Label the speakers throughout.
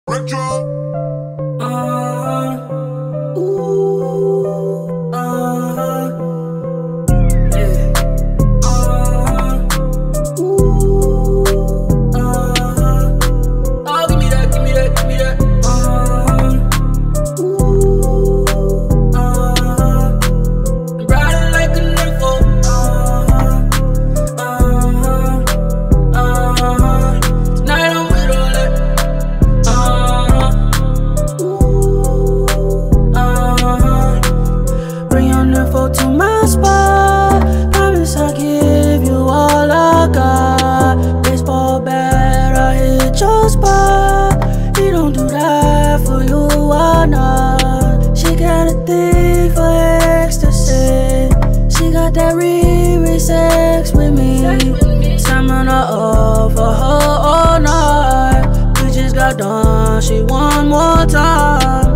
Speaker 1: To my spot, promise I'll give you all I got. Baseball bat, I hit your spot. He don't do that for you, why not? She got a thing for ecstasy. She got that Riri sex with me. Stamina up for her all night. We just got done, she one more time.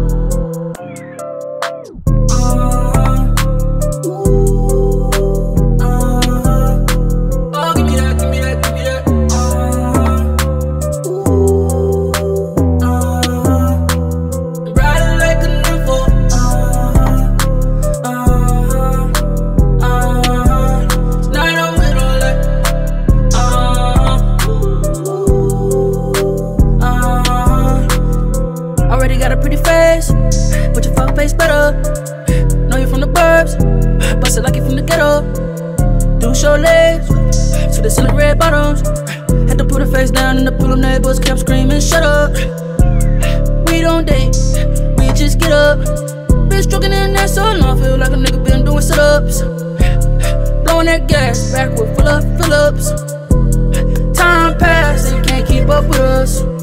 Speaker 1: Already got a pretty face, but your fuck face better. Know you from the burbs, bust it like you from the ghetto. Do show legs, to the silly red bottoms. Had to put her face down in the pool of neighbors, kept screaming, shut up. We don't date, we just get up. Been stroking in that so long, feel like a nigga been doing sit-ups. Blowing that gas, backward full of Phillips. Time passed, and you can't keep up with us.